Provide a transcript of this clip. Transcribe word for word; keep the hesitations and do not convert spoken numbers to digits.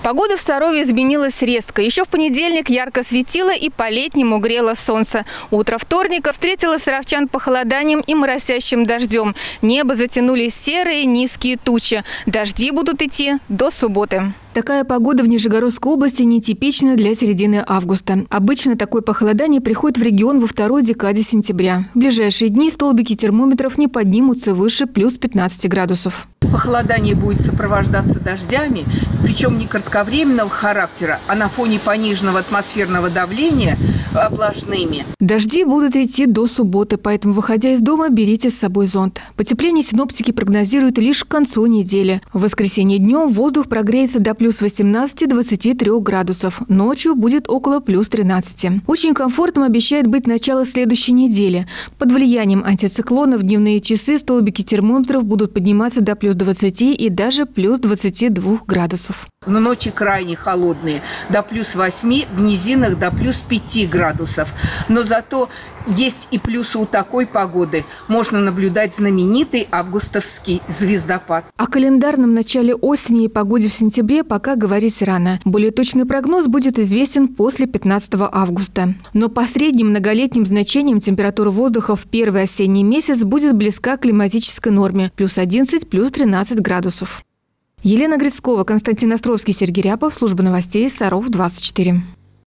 Погода в Сарове изменилась резко. Еще в понедельник ярко светило и по-летнему грело солнце. Утро вторника встретило саровчан похолоданием и моросящим дождем. Небо затянули серые низкие тучи. Дожди будут идти до субботы. Такая погода в Нижегородской области нетипична для середины августа. Обычно такое похолодание приходит в регион во второй декаде сентября. В ближайшие дни столбики термометров не поднимутся выше плюс пятнадцати градусов. Похолодание будет сопровождаться дождями, причем не кратковременного характера, а на фоне пониженного атмосферного давления облажными. Дожди будут идти до субботы, поэтому, выходя из дома, берите с собой зонт. Потепление синоптики прогнозируют лишь к концу недели. В воскресенье днем воздух прогреется до плюс восемнадцати — двадцати трёх градусов. Ночью будет около плюс тринадцати. Очень комфортным обещает быть начало следующей недели. Под влиянием антициклона в дневные часы столбики термометров будут подниматься до плюс двадцати и даже плюс двадцати двух градусов. Но ночи крайне холодные, до плюс восьми, в низинах до плюс пяти градусов. Но зато есть и плюсы у такой погоды. Можно наблюдать знаменитый августовский звездопад. О календарном начале осени и погоде в сентябре пока говорить рано. Более точный прогноз будет известен после пятнадцатого августа. Но по средним многолетним значениям температура воздуха в первый осенний месяц будет близка к климатической норме – плюс одиннадцать, плюс тринадцать градусов. Елена Грицкова, Константин Островский, Сергей Ряпов, служба новостей Саров двадцать четыре.